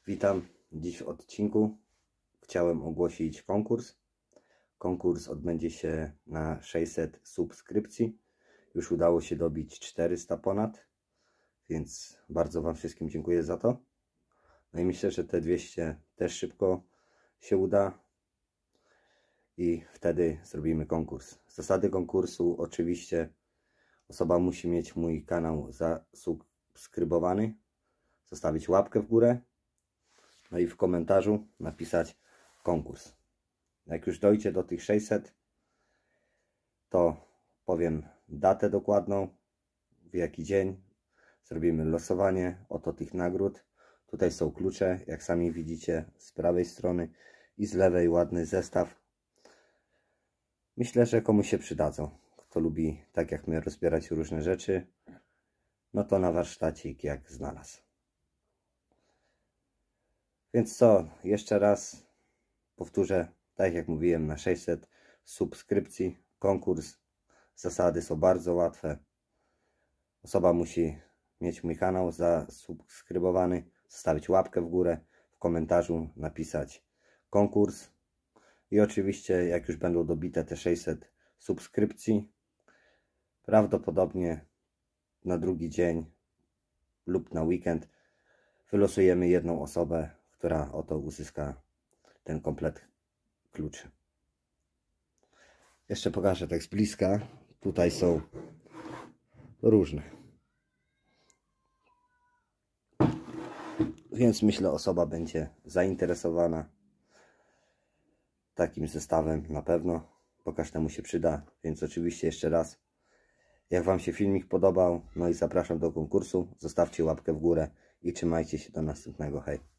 Witam. Dziś w odcinku chciałem ogłosić konkurs. Konkurs odbędzie się na 600 subskrypcji. Już udało się dobić 400 ponad, więc bardzo Wam wszystkim dziękuję za to. No i myślę, że te 200 też szybko się uda i wtedy zrobimy konkurs. Zasady konkursu: oczywiście osoba musi mieć mój kanał zasubskrybowany, zostawić łapkę w górę, no i w komentarzu napisać konkurs. Jak już dojdzie do tych 600, to powiem datę dokładną, w jaki dzień zrobimy losowanie. Oto tych nagród. Tutaj są klucze, jak sami widzicie, z prawej strony i z lewej ładny zestaw. Myślę, że komuś się przydadzą. Kto lubi, tak jak my, rozbierać różne rzeczy, no to na warsztacik jak znalazł. Więc co, jeszcze raz powtórzę, tak jak mówiłem, na 600 subskrypcji konkurs. Zasady są bardzo łatwe. Osoba musi mieć mój kanał zasubskrybowany, zostawić łapkę w górę, w komentarzu napisać konkurs i oczywiście jak już będą dobite te 600 subskrypcji, prawdopodobnie na drugi dzień lub na weekend wylosujemy jedną osobę, która oto uzyska ten komplet kluczy. Jeszcze pokażę tak z bliska. Tutaj są różne. Więc myślę, osoba będzie zainteresowana takim zestawem na pewno, bo każdemu się przyda. Więc oczywiście jeszcze raz, jak Wam się filmik podobał, no i zapraszam do konkursu, zostawcie łapkę w górę i trzymajcie się do następnego. Hej!